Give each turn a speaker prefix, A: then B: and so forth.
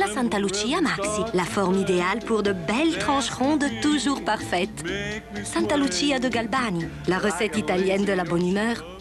A: la Santa Lucia Maxi, la forme idéale pour de belles tranches rondes toujours parfaites. Santa Lucia de Galbani, la recette italienne de la bonne humeur